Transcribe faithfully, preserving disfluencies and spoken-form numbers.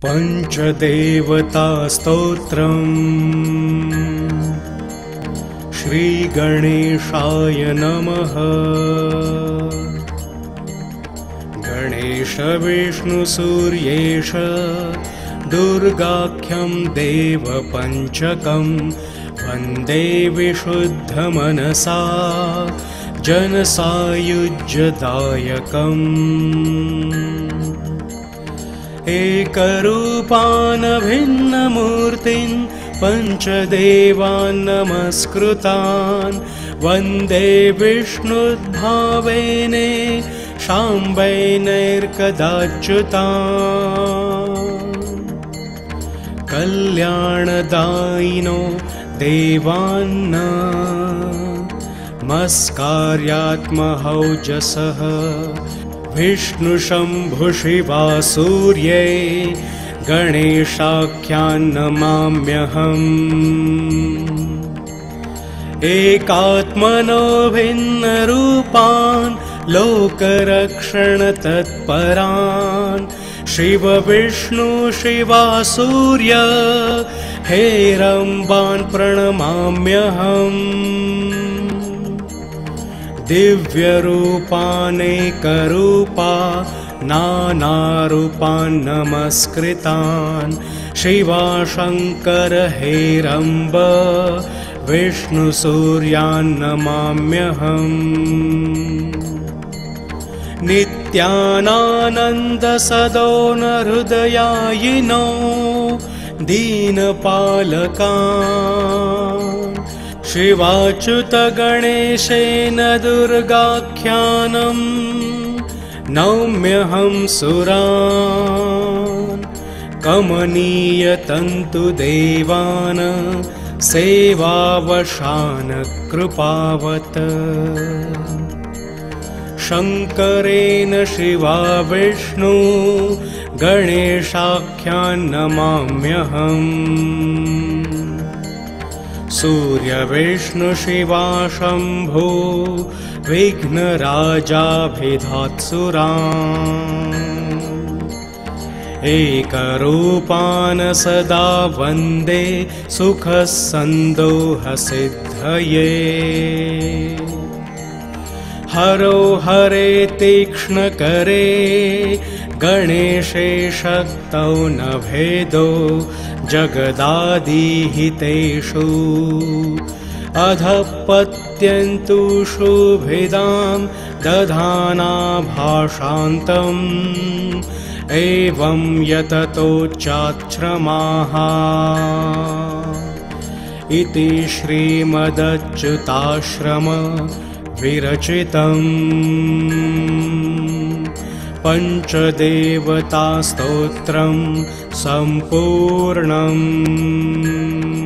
पञ्चदेवतास्तोत्रम्। श्रीगणेशाय नमः। गणेश विष्णुसूर्येश दुर्गाख्यं देवपञ्चकं वन्दे विशुद्धमनसा जनसायुज्यदायकम्। एकरूपान् भिन्नमूर्तिन् पञ्चदेवान् नमस्कृतान् वन्दे विष्णुद्भावेने शाम्बैनैर्कदाच्युतान्। कल्याणदायिनो देवान् नमस्कार्यात्महौजसः विष्णुशम्भुशिवासूर्ये गणेशाख्यान् नमाम्यहम्। एकात्मनो भिन्नरूपान् लोकरक्षणतत्परान् शिव विष्णु शिवासूर्य हेरम्बान् प्रणमाम्यहम्। दिव्यरूपानेकरूपा नानारूपान् नमस्कृतान् शिवाशङ्कर हेरम्ब विष्णुसूर्यान् नमाम्यहम्। नित्यानानन्दसदोनहृदयायिनो दीनपालकान् शिवाच्युतगणेशेन दुर्गाख्यानं नौम्यहं सुरान्। कमनीयतन्तुदेवान् सेवावशान् कृपावत्। शङ्करेण शिवा विष्णु गणेशाख्यान् नमाम्यहम्। सूर्यविष्णुशिवा शम्भो विघ्नराजाभिधात्सुरान्। एकरूपान् सदा वन्दे सुखसन्दोहसिद्धये। हरो हरे तीक्ष्णकरे गणेशे शक्तौ न भेदो जगदादिहितेषु अधपत्यन्तु शुभिदां दधाना भाषान्तम् एवं यततोच्चाक्षमाः इति श्रीमदच्युताश्रम विरचितम् पञ्चदेवतास्तोत्रं सम्पूर्णम्।